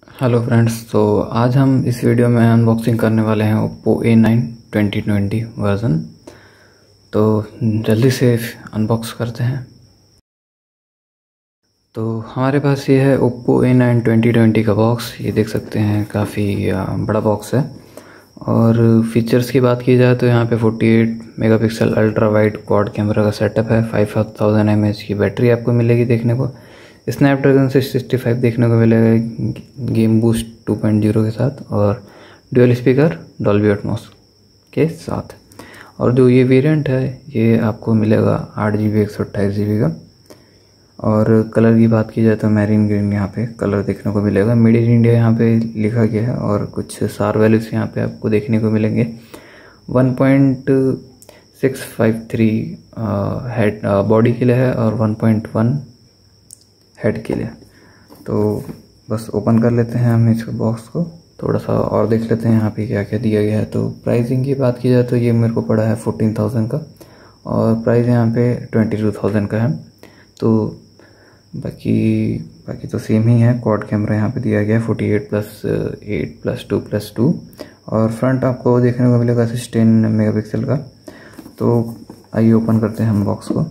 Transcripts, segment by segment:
Hello friends, तो आज हम इस वीडियो में अनबॉक्सिंग करने वाले हैं Oppo A9 2020 वर्ज़न। तो जल्दी से अनबॉक्स करते हैं। तो हमारे पास ये है Oppo A9 2020 का बॉक्स। ये देख सकते हैं, काफ़ी बड़ा बॉक्स है। और फीचर्स की बात की जाए तो यहाँ पे 48 megapixel ultra wide quad camera का सेटअप है। 5000 mAh की बैटरी आपको मिलेगी देखने को। स्नैपड्रैगन 665 देखने को मिलेगा गेम बूस्ट 2.0 के साथ, और ड्यूअल स्पीकर डॉल्बी एटमॉस के साथ। और जो ये वेरिएंट है ये आपको मिलेगा 8GB 128GB का। और कलर की बात की जाए तो मैरीन ग्रीन यहाँ पे कलर देखने को मिलेगा। मेड इन इंडिया यहाँ पे लिखा गया है, और कुछ सार वैल्यूज यहाँ पे आपको देखने को मिलेंगे। 1.653 हेड बॉडी के लिए है, और 1.1 हेड के लिए। तो बस ओपन कर लेते हैं हम इस बॉक्स को, थोड़ा सा और देख लेते हैं यहाँ पे क्या क्या दिया गया है। तो प्राइसिंग की बात की जाए तो ये मेरे को पड़ा है 14,000 का, और प्राइस यहाँ पे 22,000 का है। तो बाकी तो सेम ही है। क्वाड कैमरा यहाँ पे दिया गया है 48+8+2+2, और फ्रंट आपको देखने को मिलेगा 16 मेगापिक्सल का। तो आइए ओपन करते हैं हम बॉक्स को।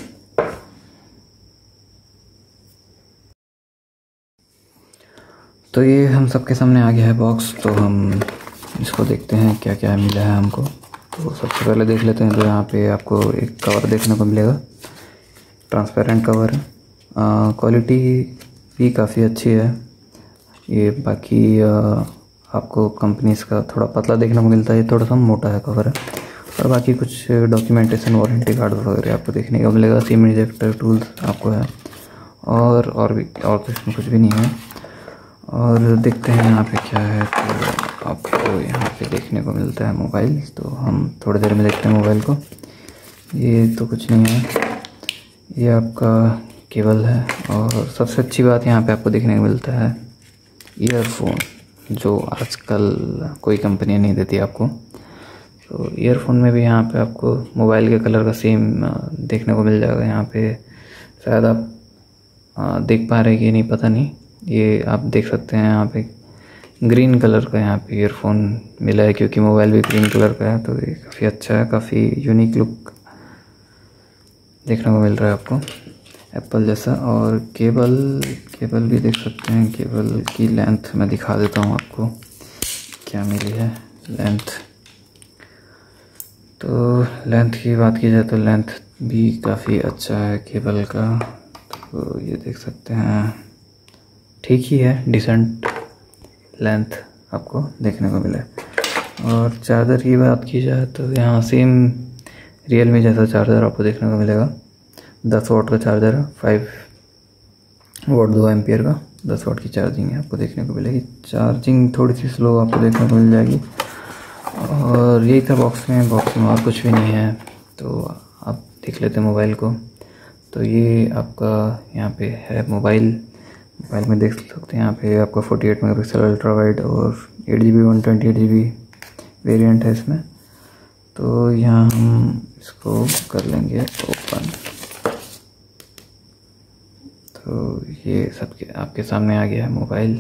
तो ये हम सबके सामने आ गया है बॉक्स। तो हम इसको देखते हैं क्या क्या मिला है हमको। तो सबसे पहले देख लेते हैं। तो यहाँ पे आपको एक कवर देखने को मिलेगा, ट्रांसपेरेंट कवर है। क्वालिटी भी काफ़ी अच्छी है। ये बाकी आपको कंपनीज का थोड़ा पतला देखने को मिलता है, ये थोड़ा सा मोटा है कवर है। और बाकी कुछ डॉक्यूमेंटेशन, वारंटी कार्ड वगैरह आपको देखने को मिलेगा। सिम इजेक्टर टूल्स आपको है, और कुछ भी नहीं है। और देखते हैं यहाँ पे क्या है। तो आपको यहाँ पे देखने को मिलता है मोबाइल। तो हम थोड़ी देर में देखते हैं मोबाइल को। ये तो कुछ नहीं है, ये आपका केबल है। और सबसे अच्छी बात यहाँ पे आपको देखने को मिलता है ईयरफोन, जो आजकल कोई कंपनी नहीं देती आपको। तो ईयरफोन में भी यहाँ पे आपको मोबाइल के कलर का सेम देखने को मिल जाएगा। यहाँ पे शायद आप देख पा रहे हैं कि नहीं पता नहीं, ये आप देख सकते हैं यहाँ पे ग्रीन कलर का यहाँ पे ईयरफोन मिला है, क्योंकि मोबाइल भी ग्रीन कलर का है। तो ये काफ़ी अच्छा है, काफ़ी यूनिक लुक देखने को मिल रहा है आपको एप्पल जैसा। और केबल भी देख सकते हैं। केबल की लेंथ मैं दिखा देता हूँ आपको क्या मिली है लेंथ। तो लेंथ की बात की जाए तो लेंथ भी काफ़ी अच्छा है केबल का। तो ये देख सकते हैं, ठीक ही है, डिसेंट लेंथ आपको देखने को मिले। और चार्जर की बात की जाए तो यहाँ सेम रियलमी जैसा चार्जर आपको देखने को मिलेगा। 10 वाट का चार्जर है, 5 वाट 2 एम्पियर का 10 वाट की चार्जिंग है आपको देखने को मिलेगी। चार्जिंग थोड़ी सी स्लो आपको देखने को मिल जाएगी। और यही था बॉक्स में और कुछ भी नहीं है। तो आप देख लेते हैं मोबाइल को। तो ये आपका यहाँ पे है मोबाइल में देख सकते हैं। यहाँ पे आपका 48 मेगापिक्सल अल्ट्रा वाइड और 8GB 128GB वेरिएंट है इसमें। तो यहाँ हम इसको कर लेंगे ओपन। तो ये सबके आपके सामने आ गया है मोबाइल।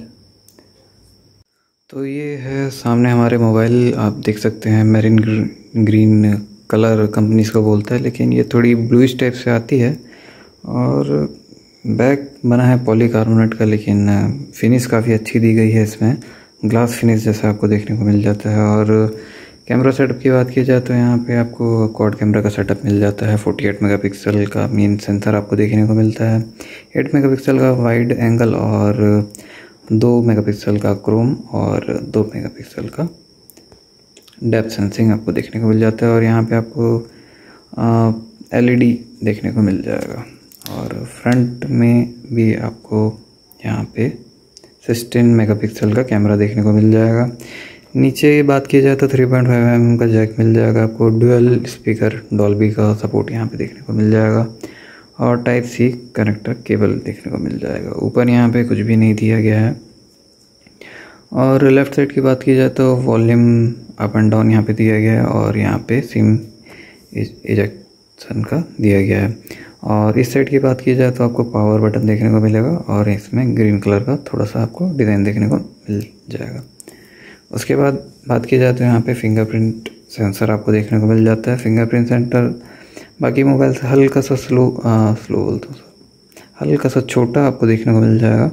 तो ये है सामने हमारे मोबाइल, आप देख सकते हैं। मैरीन ग्रीन कलर कंपनी इसको बोलता है, लेकिन ये थोड़ी ब्लूइश टाइप से आती है। और बैक बना है पॉलीकार्बोनेट का, लेकिन फिनिश काफ़ी अच्छी दी गई है इसमें, ग्लास फिनिश जैसा आपको देखने को मिल जाता है। और कैमरा सेटअप की बात की जाए तो यहाँ पे आपको क्वाड कैमरा का सेटअप मिल जाता है। 48 मेगापिक्सल का मेन सेंसर आपको देखने को मिलता है। 8 मेगापिक्सल का वाइड एंगल, और 2 मेगापिक्सल का क्रोम, और 2 मेगापिक्सल का डेप्थ सेंसिंग आपको देखने को मिल जाता है। और यहाँ पे आपको LED देखने को मिल जाएगा। और फ्रंट में भी आपको यहाँ पे 16 मेगापिक्सल का कैमरा देखने को मिल जाएगा। नीचे बात की जाए तो 3.5 mm का जैक मिल जाएगा आपको। डुअल स्पीकर डॉल्बी का सपोर्ट यहाँ पे देखने को मिल जाएगा। और टाइप C कनेक्टर केबल देखने को मिल जाएगा। ऊपर यहाँ पे कुछ भी नहीं दिया गया है। और लेफ़्ट साइड की बात की जाए तो वॉल्यूम अप एंड डाउन यहाँ पे दिया गया है, और यहाँ पे सिम इजेक्शन का दिया गया है। और इस साइड की बात की जाए तो आपको पावर बटन देखने को मिलेगा और इसमें ग्रीन कलर का थोड़ा सा आपको डिज़ाइन देखने को मिल जाएगा। उसके बाद बात की जाए तो यहाँ पे फिंगरप्रिंट सेंसर आपको देखने को मिल जाता है। फिंगरप्रिंट सेंटर बाकी मोबाइल से हल्का सा स्लो बोलता हूँ, हल्का सा छोटा आपको देखने को मिल जाएगा।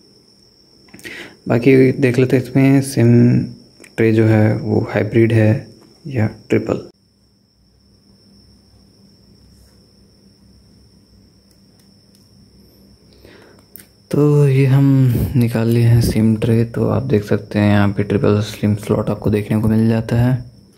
बाकी देख लेते हैं इसमें सिम ट्रे जो है वो हाइब्रिड है या ट्रिपल। तो ये हम निकाल लिए हैं सिम ट्रे। तो आप देख सकते हैं यहाँ पे ट्रिपल स्लिम स्लॉट आपको देखने को मिल जाता है।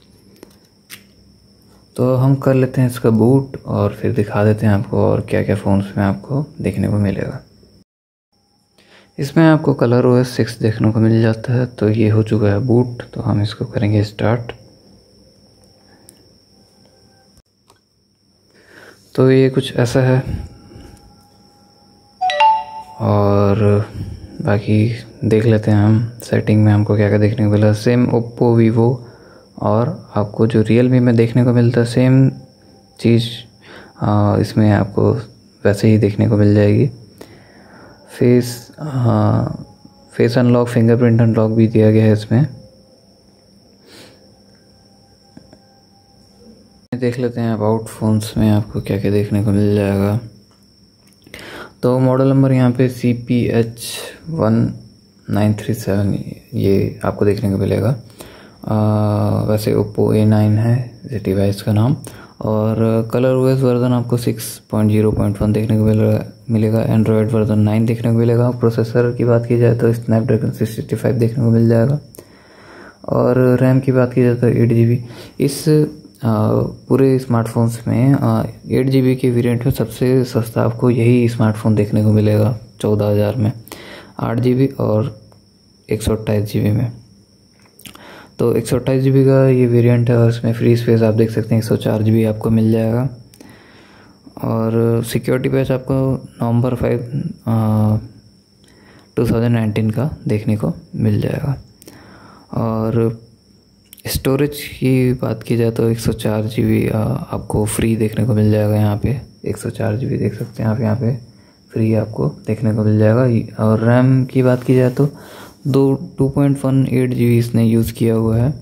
तो हम कर लेते हैं इसका बूट और फिर दिखा देते हैं आपको और क्या क्या फ़ोन्स में आपको देखने को मिलेगा। इसमें आपको ColorOS 6 देखने को मिल जाता है। तो ये हो चुका है बूट, तो हम इसको करेंगे स्टार्ट। तो ये कुछ ऐसा है और बाकी देख लेते हैं हम सेटिंग में हमको क्या क्या देखने को मिला। सेम ओप्पो, वीवो और आपको जो रियलमी में देखने को मिलता है सेम चीज़ इसमें आपको वैसे ही देखने को मिल जाएगी। फेस अनलॉक, फिंगरप्रिंट अनलॉक भी दिया गया है इसमें। देख लेते हैं अबाउट फ़ोन्स में आपको क्या क्या देखने को मिल जाएगा। तो मॉडल नंबर यहाँ पे CPH1937 ये आपको देखने को मिलेगा। वैसे ओप्पो A9 है इस डिवाइस का नाम। और ColorOS वर्जन आपको 6.0.1 देखने को मिलेगा। एंड्रॉयड वर्जन 9 देखने को मिलेगा। प्रोसेसर की बात की जाए तो स्नैपड्रैगन 665 देखने को मिल जाएगा। और रैम की बात की जाए तो 8 GB। इस पूरे स्मार्टफोन्स में 8 GB के वेरिएंट में सबसे सस्ता आपको यही स्मार्टफोन देखने को मिलेगा 14,000 में, 8 GB और 128 GB में। तो 128 GB का ये वेरिएंट है और इसमें फ्री स्पेस आप देख सकते हैं 104 GB आपको मिल जाएगा। और सिक्योरिटी पैच आपको नवंबर 5 2019 का देखने को मिल जाएगा। और स्टोरेज की बात की जाए तो 104 GB आपको फ्री देखने को मिल जाएगा। यहाँ पे 104 GB देख सकते हैं आप, यहाँ पे फ्री आपको देखने को मिल जाएगा। और रैम की बात की जाए तो 2.18 GB इसने यूज़ किया हुआ है।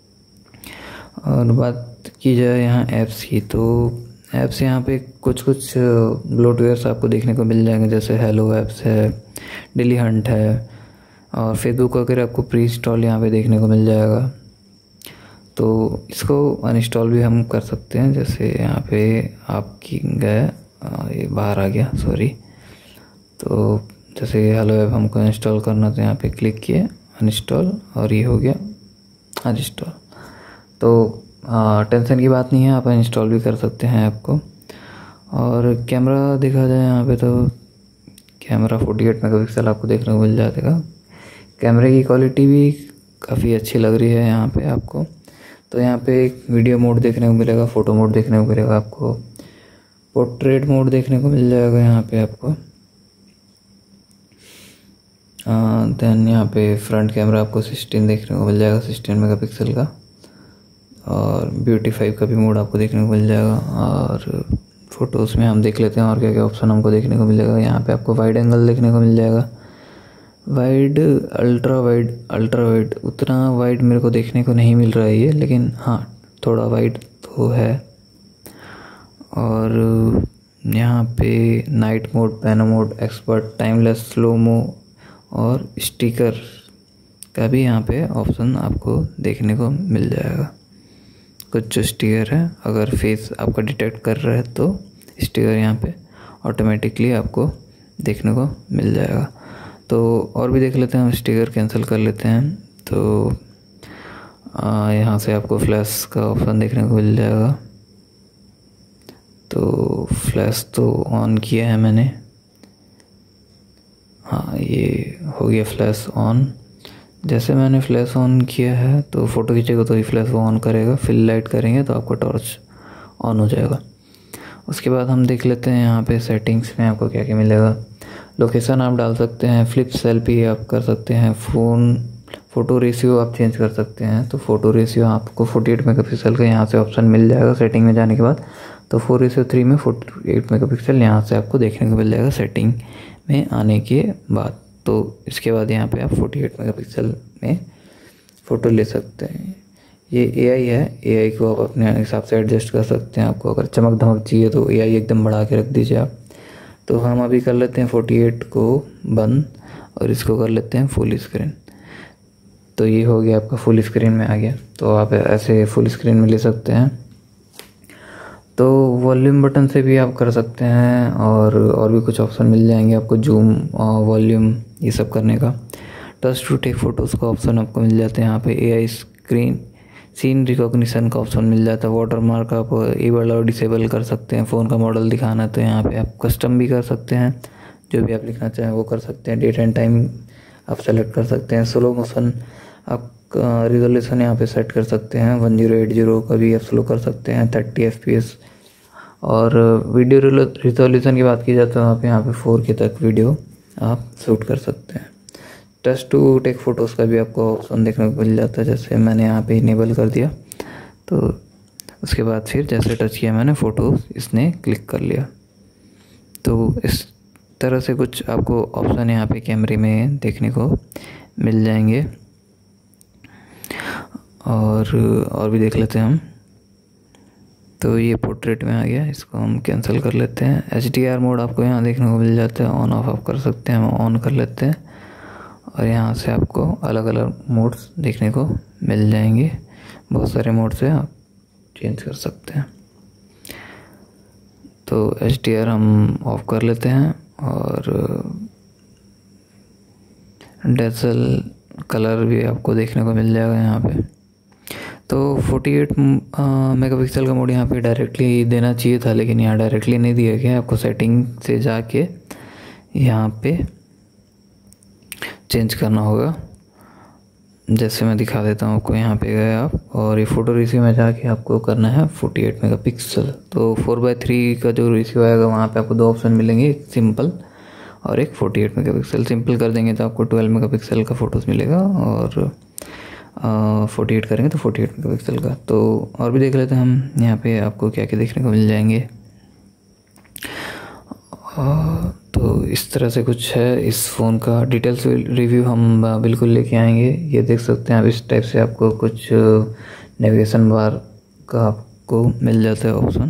और बात की जाए यहाँ ऐप्स की तो ऐप्स यहाँ पे कुछ ब्लोटवेयर्स आपको देखने को मिल जाएंगे, जैसे हेलो ऐप्स है, डेली हंट है और फेसबुक वगैरह आपको प्री इंस्टॉल यहाँ पे देखने को मिल जाएगा। तो इसको अनइंस्टॉल भी हम कर सकते हैं। जैसे यहाँ पे आपकी गए ये बाहर आ गया, सॉरी। तो जैसे हेलो ऐप हमको इंस्टॉल करना तो यहाँ पे क्लिक किए अनइंस्टॉल और ये हो गया अनइंस्टॉल। तो टेंशन की बात नहीं है, आप इंस्टॉल भी कर सकते हैं ऐप को। और कैमरा देखा जाए यहाँ पे तो कैमरा 48 मेगापिक्सल आपको देखने को मिल जाएगा। कैमरे की क्वालिटी भी काफ़ी अच्छी लग रही है यहाँ पे आपको। तो यहाँ पे एक वीडियो मोड देखने को मिलेगा, फ़ोटो मोड देखने को मिलेगा, आपको पोर्ट्रेट मोड देखने को मिल जाएगा यहाँ पे आपको। देन यहाँ पे फ्रंट कैमरा आपको 16 देखने को मिल जाएगा, 16 मेगापिक्सल का। और ब्यूटी 5 का भी मोड आपको देखने को मिल जाएगा। और फ़ोटोज़ में हम देख लेते हैं और क्या क्या ऑप्शन हमको देखने को मिलेगा। यहाँ पे आपको वाइड एंगल देखने को मिल जाएगा, वाइड, अल्ट्रा वाइड। उतना वाइड मेरे को देखने को नहीं मिल रहा है ये, लेकिन हाँ थोड़ा वाइड तो है। और यहाँ पे night mode, pano mode, expert, timeless, slomo और स्टिकर का भी यहाँ पे ऑप्शन आपको देखने को मिल जाएगा। कुछ जो स्टिकर है अगर फेस आपका डिटेक्ट कर रहा है तो स्टिकर यहाँ पे ऑटोमेटिकली आपको देखने को मिल जाएगा। तो और भी देख लेते हैं हम, स्टिकर कैंसिल कर लेते हैं। तो यहाँ से आपको फ्लैश का ऑप्शन देखने को मिल जाएगा। तो फ्लैश तो ऑन किया है मैंने, हाँ ये हो गया फ्लैश ऑन। जैसे मैंने फ्लैश ऑन किया है तो फ़ोटो खींचेगा तो ही फ्लैश वो ऑन करेगा, फिल लाइट करेंगे तो आपको टॉर्च ऑन हो जाएगा। उसके बाद हम देख लेते हैं यहाँ पे सेटिंग्स में आपको क्या क्या मिलेगा। लोकेशन आप डाल सकते हैं, फ्लिप सेल्फी आप कर सकते हैं, फ़ोटो रेशियो आप चेंज कर सकते हैं। तो फ़ोटो रेशियो आपको 48 मेगापिक्सल का यहाँ से ऑप्शन मिल जाएगा सेटिंग में जाने के बाद। तो 4:3 में 48 मेगापिक्सल यहाँ से आपको देखने को मिल जाएगा सेटिंग में आने के बाद। तो इसके बाद यहाँ पे आप 48 मेगापिक्सल में फ़ोटो ले सकते हैं। ये AI है, AI को आप अपने हिसाब से एडजस्ट कर सकते हैं। आपको अगर चमक धमक चाहिए तो AI एकदम बढ़ा के रख दीजिए आप। तो हम अभी कर लेते हैं 48 को बंद और इसको कर लेते हैं फुल स्क्रीन। तो ये हो गया आपका फुल स्क्रीन में आ गया। तो आप ऐसे फुल स्क्रीन में ले सकते हैं। तो वॉल्यूम बटन से भी आप कर सकते हैं और भी कुछ ऑप्शन मिल जाएंगे आपको, जूम वॉल्यूम ये सब करने का। टच टू टेक फोटोज़ का ऑप्शन आपको मिल जाता है यहाँ पे। AI स्क्रीन सीन रिकॉग्निशन का ऑप्शन मिल जाता है। वाटर मार्क आप एबल और डिसेबल कर सकते हैं। फ़ोन का मॉडल दिखाना है तो यहाँ पे आप कस्टम भी कर सकते हैं, जो भी आप लिखना चाहें वो कर सकते हैं। डेट एंड टाइम आप सेलेक्ट कर सकते हैं। स्लो मोशन आप रिजोल्यूशन यहाँ पे सेट कर सकते हैं। 1080 का भी आप स्लो कर सकते हैं, 30 FPS। और वीडियो रिजोल्यूशन की बात की जाए तो आप यहाँ पे 4K तक वीडियो आप शूट कर सकते हैं। टच टू टेक फोटोज़ का भी आपको ऑप्शन देखने को मिल जाता है। जैसे मैंने यहाँ पे इनेबल कर दिया तो उसके बाद फिर जैसे टच किया मैंने फ़ोटो इसने क्लिक कर लिया। तो इस तरह से कुछ आपको ऑप्शन यहाँ पे कैमरे में देखने को मिल जाएंगे। और भी देख लेते हैं हम। तो ये पोर्ट्रेट में आ गया, इसको हम कैंसिल कर लेते हैं। HDR मोड आपको यहाँ देखने को मिल जाता है, ऑन ऑफ आप कर सकते हैं। हम ऑन कर लेते हैं और यहाँ से आपको अलग अलग मोड्स देखने को मिल जाएंगे। बहुत सारे मोड से आप चेंज कर सकते हैं। तो HDR हम ऑफ कर लेते हैं और डेजल कलर भी आपको देखने को मिल जाएगा यहाँ पे। तो 48 मेगापिक्सल का मोड यहाँ पे डायरेक्टली देना चाहिए था, लेकिन यहाँ डायरेक्टली नहीं दिया गया। आपको सेटिंग से जाके यहाँ पे चेंज करना होगा। जैसे मैं दिखा देता हूँ आपको। यहाँ पे गए आप और ये फ़ोटो रेशियो में जाके आपको करना है 48 मेगापिक्सल। तो 4:3 का जो रेशियो आएगा वहाँ पे आपको दो ऑप्शन मिलेंगे, एक सिंपल और एक 48 मेगापिक्सल। सिंपल कर देंगे तो आपको 12 मेगापिक्सल का फ़ोटोज़ मिलेगा और 48 करेंगे तो 48 मेगापिक्सल का। तो और भी देख लेते हैं हम यहाँ पे आपको क्या क्या देखने को मिल जाएंगे। तो इस तरह से कुछ है इस फ़ोन का। डिटेल्स रिव्यू हम बिल्कुल लेके आएंगे। ये देख सकते हैं आप, इस टाइप से आपको कुछ नेविगेशन बार का आपको मिल जाता है ऑप्शन।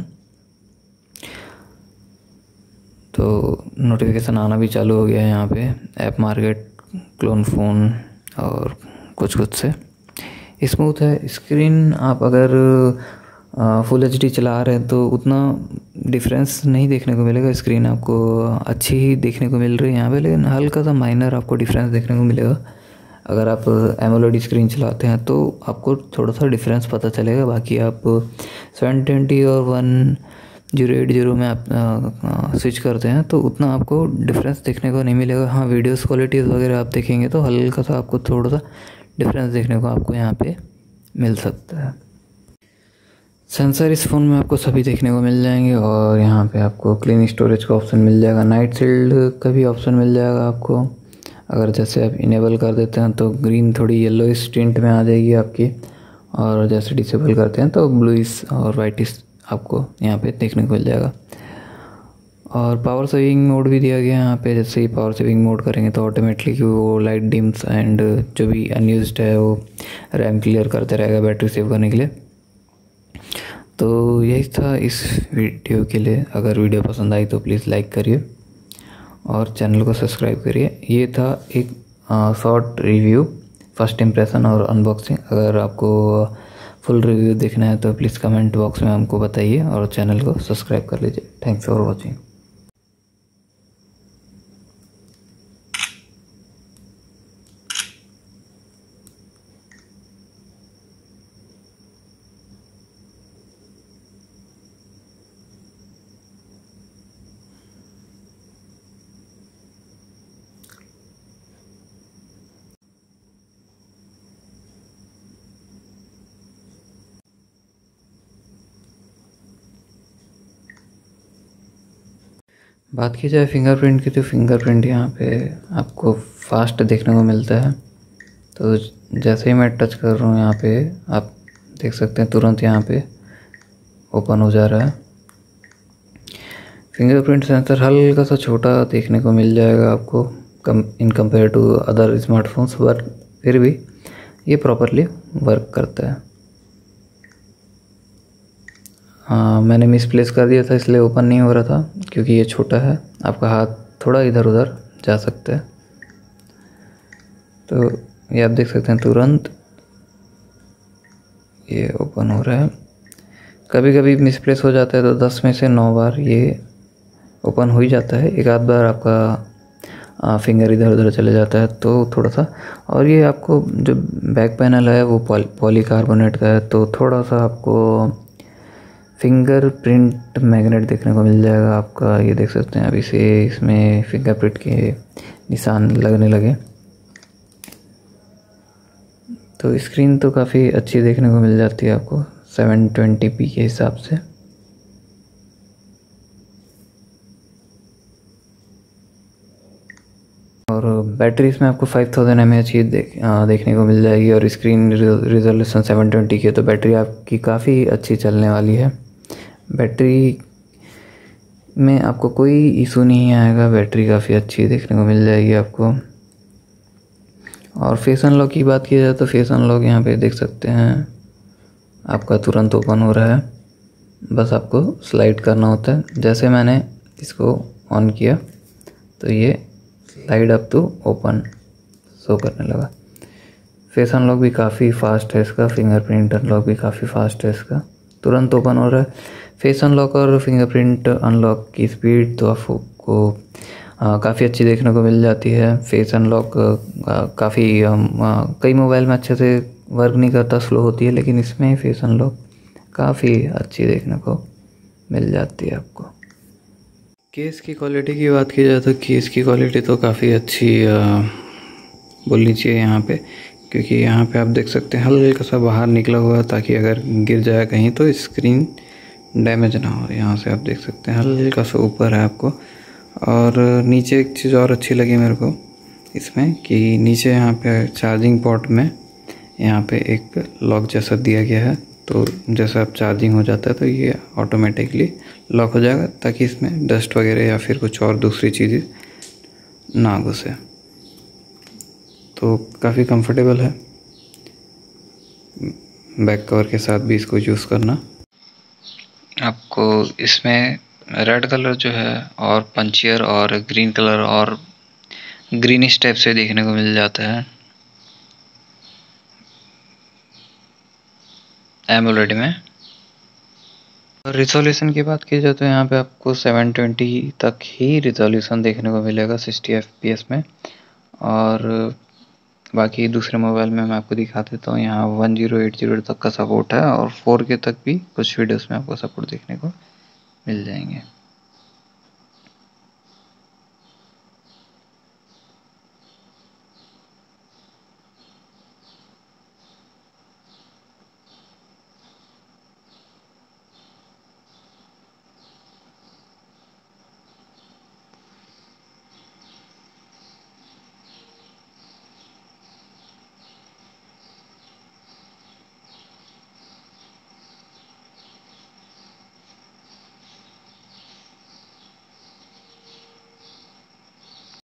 तो नोटिफिकेशन आना भी चालू हो गया है यहाँ पे। ऐप मार्केट, क्लोन फ़ोन और कुछ से स्मूथ है। स्क्रीन आप अगर फुल HD चला रहे हैं तो उतना डिफरेंस नहीं देखने को मिलेगा। स्क्रीन आपको अच्छी ही देखने को मिल रही है यहाँ पे, लेकिन हल्का सा माइनर आपको डिफरेंस देखने को मिलेगा। अगर आप AMOLED स्क्रीन चलाते हैं तो आपको थोड़ा सा डिफरेंस पता चलेगा। बाकी आप 720 और 1080 में आप स्विच करते हैं तो उतना आपको डिफरेंस देखने को नहीं मिलेगा। हाँ, वीडियोस क्वालिटीज़ वगैरह आप देखेंगे तो हल्का सा आपको थोड़ा सा डिफरेंस देखने को आपको यहाँ पे मिल सकता है। सेंसर इस फ़ोन में आपको सभी देखने को मिल जाएंगे और यहाँ पे आपको क्लीन स्टोरेज का ऑप्शन मिल जाएगा। नाइट शील्ड का भी ऑप्शन मिल जाएगा आपको। अगर जैसे आप इनेबल कर देते हैं तो ग्रीन थोड़ी येलो टिंट में आ जाएगी आपकी, और जैसे डिसेबल करते हैं तो ब्लूइश और वाइटिश आपको यहाँ पे देखने को मिल जाएगा। और पावर सेविंग मोड भी दिया गया है यहाँ पे। जैसे ही पावर सेविंग मोड करेंगे तो ऑटोमेटिकली वो लाइट डिम्स एंड जो भी अनयूज्ड है वो रैम क्लियर करते रहेगा बैटरी सेव करने के लिए। तो यही था इस वीडियो के लिए। अगर वीडियो पसंद आई तो प्लीज़ लाइक करिए और चैनल को सब्सक्राइब करिए। ये था एक शॉर्ट रिव्यू, फर्स्ट इम्प्रेशन और अनबॉक्सिंग। अगर आपको फुल रिव्यू देखना है तो प्लीज़ कमेंट बॉक्स में हमको बताइए और चैनल को सब्सक्राइब कर लीजिए। Thanks for watching. बात की जाए फिंगरप्रिंट की तो फिंगरप्रिंट यहाँ पे आपको फास्ट देखने को मिलता है। तो जैसे ही मैं टच कर रहा हूँ यहाँ पे आप देख सकते हैं तुरंत यहाँ पे ओपन हो जा रहा है। फिंगरप्रिंट सेंसर हल्का सा छोटा देखने को मिल जाएगा आपको in compare to other smartphones, पर फिर भी ये प्रॉपरली वर्क करता है। हाँ, मैंने मिसप्लेस कर दिया था इसलिए ओपन नहीं हो रहा था, क्योंकि ये छोटा है, आपका हाथ थोड़ा इधर उधर जा सकता है। तो ये आप देख सकते हैं तुरंत ये ओपन हो रहा है। कभी कभी मिसप्लेस हो जाता है तो 10 में से 9 बार ये ओपन हो ही जाता है। एक आध बार आपका फिंगर इधर उधर चले जाता है तो थोड़ा सा, और ये आपको जो बैक पैनल है वो पॉलीकार्बोनेट का है, तो थोड़ा सा आपको फिंगरप्रिंट मैग्नेट देखने को मिल जाएगा आपका। ये देख सकते हैं अभी से इसमें फिंगरप्रिंट के निशान लगने लगे। तो स्क्रीन तो काफ़ी अच्छी देखने को मिल जाती है आपको 720p के हिसाब से। और बैटरी इसमें आपको 5000 mAh की देखने को मिल जाएगी, और स्क्रीन रिजोल्यूशन 720 की, तो बैटरी आपकी काफ़ी अच्छी चलने वाली है। बैटरी में आपको कोई इशू नहीं आएगा, बैटरी काफ़ी अच्छी देखने को मिल जाएगी आपको। और फेस अनलॉक की बात की जाए तो फेस अनलॉक यहाँ पे देख सकते हैं आपका तुरंत ओपन हो रहा है, बस आपको स्लाइड करना होता है। जैसे मैंने इसको ऑन किया तो ये slide up to open show करने लगा। फेस अनलॉक भी काफ़ी फास्ट है इसका, फिंगरप्रिंट अनलॉक भी काफ़ी फास्ट है इसका, तुरंत ओपन हो रहा है। फेस अनलॉक और फिंगरप्रिंट अनलॉक की स्पीड तो आपको काफ़ी अच्छी देखने को मिल जाती है। फेस अनलॉक काफ़ी कई मोबाइल में अच्छे से वर्क नहीं करता, स्लो होती है, लेकिन इसमें फेस अनलॉक काफ़ी अच्छी देखने को मिल जाती है आपको। केस की क्वालिटी की बात की जाए तो केस की क्वालिटी तो काफ़ी अच्छी बोलनी चाहिए यहाँ पे, क्योंकि यहाँ पे आप देख सकते हैं हल्का सा बाहर निकला हुआ है, ताकि अगर गिर जाए कहीं तो स्क्रीन डैमेज ना हो। यहाँ से आप देख सकते हैं हल्का सा ऊपर है आपको। और नीचे एक चीज़ और अच्छी लगी मेरे को इसमें, कि नीचे यहाँ पे चार्जिंग पोर्ट में यहाँ पे एक लॉक जैसा दिया गया है, तो जैसे आप चार्जिंग हो जाता है तो ये ऑटोमेटिकली लॉक हो जाएगा, ताकि इसमें डस्ट वगैरह या फिर कुछ और दूसरी चीज़ें ना घुसे। तो काफ़ी कंफर्टेबल है बैक कवर के साथ भी इसको यूज़ करना। आपको इसमें रेड कलर जो है और पंचियर और ग्रीन कलर और ग्रीनिश टाइप से देखने को मिल जाता है एमोलेड में। रिजोल्यूशन की बात की जाए तो यहाँ पे आपको 720 तक ही रिजोल्यूशन देखने को मिलेगा 60 fps में, और बाकी दूसरे मोबाइल में मैं आपको दिखा देता हूँ। यहाँ 1080 तक का सपोर्ट है, और 4K तक भी कुछ वीडियोस में आपको सपोर्ट देखने को मिल जाएंगे।